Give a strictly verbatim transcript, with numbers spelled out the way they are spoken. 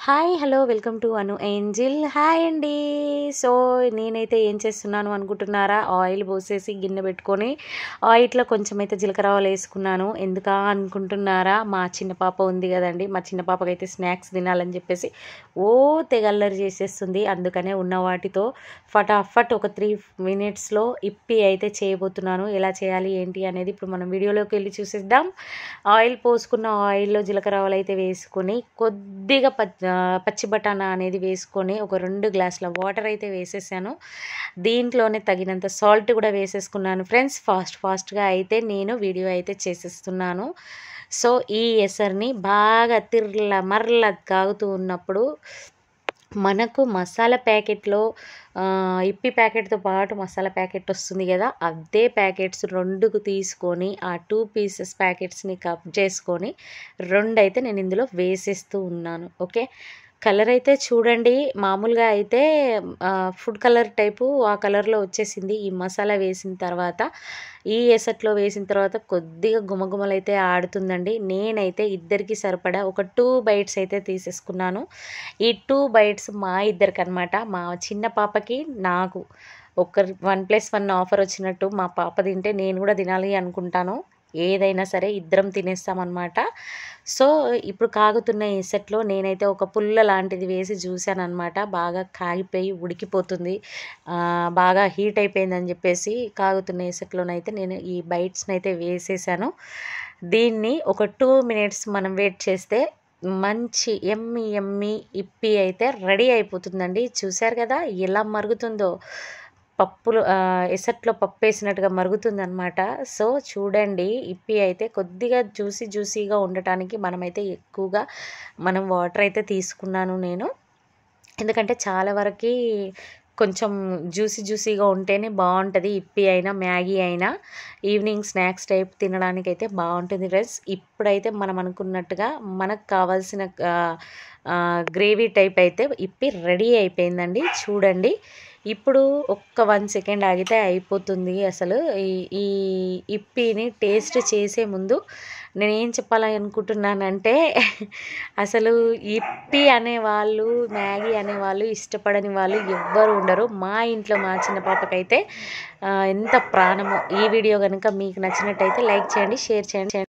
Hi hello welcome to Anu angel. Hi అండి. So నేనైతే ఏం చేస్తున్నాను అనుకుంటున్నారా, ఆయిల్ పోసేసి గిన్నె పెట్టుకొని ఆయిల్లో కొంచెం అయితే జీలకర్ర ఆవాలు వేసుకున్నాను. ఎందుకా అనుకుంటున్నారా, మా చిన్న పాప ఉంది కదండి, మా చిన్న పాపకైతే స్నాక్స్ తినాలని చెప్పేసి ఓ తెగల్లరి చేసేస్తుంది. అందుకనే ఉన్న వాటితో ఫటాఫట్ ఒక త్రీ మినిట్స్లో ఇప్పి అయితే చేయబోతున్నాను. ఎలా చేయాలి ఏంటి అనేది ఇప్పుడు మనం వీడియోలోకి వెళ్ళి చూసేద్దాం. ఆయిల్ పోసుకున్న ఆయిల్లో జీలకర్ర ఆవాలు అయితే వేసుకొని కొద్దిగా పచ్చి పచ్చి బఠానా అనేది వేసుకొని ఒక రెండు గ్లాసుల వాటర్ అయితే వేసేసాను. దీంట్లోనే తగినంత సాల్ట్ కూడా వేసేసుకున్నాను ఫ్రెండ్స్. ఫాస్ట్ ఫాస్ట్గా అయితే నేను వీడియో అయితే చేసేస్తున్నాను. సో ఈ ఎసర్ని బాగా తిర్ల మర్ల కాగుతూ ఉన్నప్పుడు మనకు మసాలా ప్యాకెట్లో ఇప్పి ప్యాకెట్తో పాటు మసాలా ప్యాకెట్ వస్తుంది కదా, అదే ప్యాకెట్స్ రెండుకు తీసుకొని ఆ టూ పీసెస్ ప్యాకెట్స్ని కట్ చేసుకొని రెండు అయితే నేను ఇందులో వేసేస్తూ ఉన్నాను. ఓకే, కలర్ అయితే చూడండి, మామూలుగా అయితే ఫుడ్ కలర్ టైపు ఆ కలర్లో వచ్చేసింది. ఈ మసాలా వేసిన తర్వాత ఈ ఎసట్లో వేసిన తర్వాత కొద్దిగా గుమగుమలు అయితే ఆడుతుందండి. నేనైతే ఇద్దరికి సరిపడా ఒక టూ బైట్స్ అయితే తీసేసుకున్నాను. ఈ టూ బైట్స్ మా ఇద్దరికి అనమాట, మా చిన్న పాపకి నాకు ఒక వన్ ప్లస్ వన్ ఆఫర్ వచ్చినట్టు మా పాప తింటే నేను కూడా తినాలి అనుకుంటాను. ఏదైనా సరే ఇద్దరం తినేస్తామన్నమాట. సో ఇప్పుడు కాగుతున్న ఎసట్లో నేనైతే ఒక పుల్ల లాంటిది వేసి చూశాను అనమాట. బాగా కాగిపోయి ఉడికిపోతుంది, బాగా హీట్ అయిపోయిందని చెప్పేసి కాగుతున్న ఎసట్లోనైతే నేను ఈ బైట్స్ని అయితే వేసేసాను. దీన్ని ఒక టూ మినిట్స్ మనం వెయిట్ చేస్తే మంచి ఎమ్మి ఎమ్మి ఇప్పి అయితే రెడీ అయిపోతుందండి. చూశారు కదా ఎలా మరుగుతుందో, పప్పులు ఎసట్లో పప్పు వేసినట్టుగా మరుగుతుందన్నమాట. సో చూడండి, ఇప్పి అయితే కొద్దిగా జ్యూసీ జ్యూసీగా ఉండటానికి మనమైతే ఎక్కువగా మనం వాటర్ అయితే తీసుకున్నాను నేను. ఎందుకంటే చాలా వరకు కొంచెం జ్యూసీ జ్యూసీగా ఉంటేనే బాగుంటుంది. ఇప్పి అయినా మ్యాగీ అయినా ఈవినింగ్ స్నాక్స్ టైప్ తినడానికి అయితే బాగుంటుంది ఫ్రెండ్స్. ఇప్పుడైతే మనం అనుకున్నట్టుగా మనకు కావాల్సిన గ్రేవీ టైప్ అయితే ఇప్పి రెడీ అయిపోయిందండి. చూడండి, ఇప్పుడు ఒక్క వన్ సెకండ్ ఆగితే అయిపోతుంది. అసలు ఈ ఈ ఇప్పిని టేస్ట్ చేసే ముందు నేను ఏం చెప్పాలని అనుకుంటున్నానంటే, అసలు ఇప్పి అనేవాళ్ళు మ్యాగీ అనేవాళ్ళు ఇష్టపడని వాళ్ళు ఎవ్వరు ఉండరు. మా ఇంట్లో మా చిన్న పాపకైతే ఎంత ప్రాణమో. ఈ వీడియో కనుక మీకు నచ్చినట్టయితే లైక్ చేయండి, షేర్ చేయండి.